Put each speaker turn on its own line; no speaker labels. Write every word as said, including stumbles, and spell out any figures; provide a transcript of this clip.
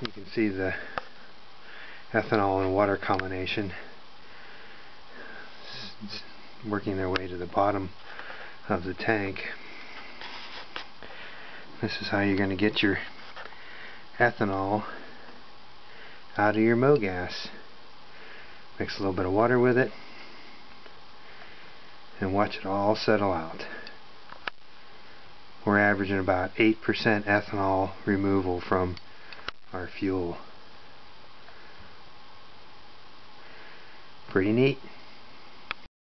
You can see the ethanol and water combination working their way to the bottom of the tank. This is how you're going to get your ethanol out of your mogas. Mix a little bit of water with it and watch it all settle out. We're averaging about eight percent ethanol removal from our fuel. Pretty neat.